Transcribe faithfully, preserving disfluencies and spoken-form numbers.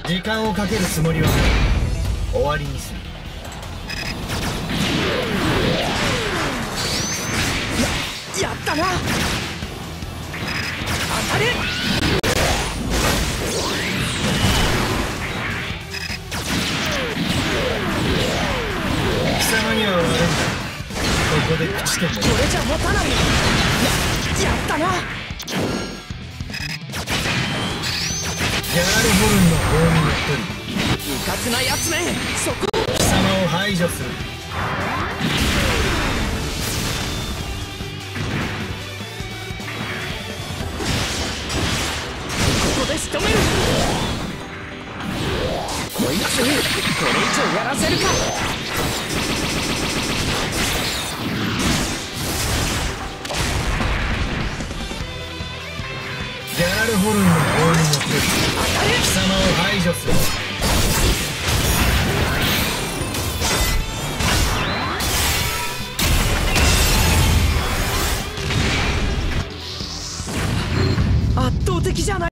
時間をかけるつもりは終わりにする。 やったな。当たれ。 貴様には悪いんだ。ここで朽ちてもこれじゃ持たない。や、やったな。 ギャラルホルンのホームの一人、 うかつなやつめ、そこ。 貴様を排除する。 ここで仕留める。こいつ、これ以上やらせるか。 ギャラルホルンのホームの一人、貴様を排除する。 圧倒的じゃない。